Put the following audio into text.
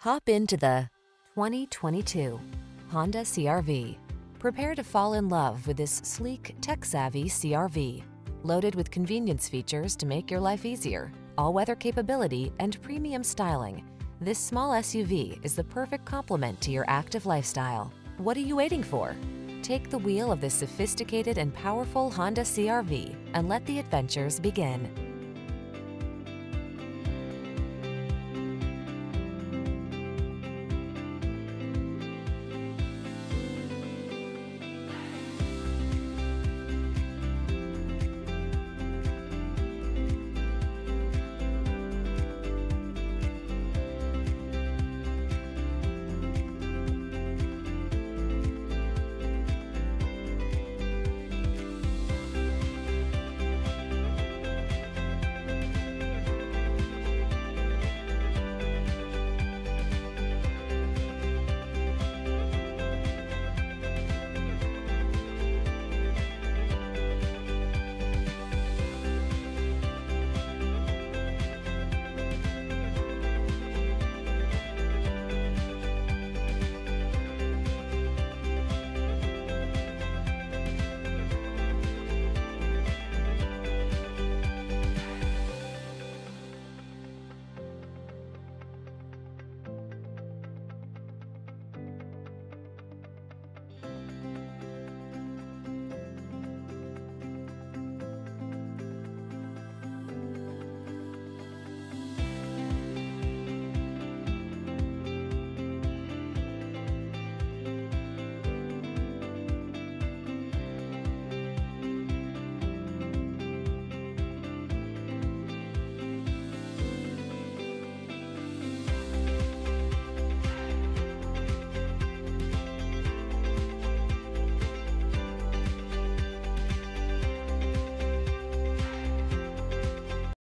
Hop into the 2022 Honda CR-V. Prepare to fall in love with this sleek, tech-savvy CR-V. Loaded with convenience features to make your life easier, all-weather capability, and premium styling, this small SUV is the perfect complement to your active lifestyle. What are you waiting for? Take the wheel of this sophisticated and powerful Honda CR-V and let the adventures begin.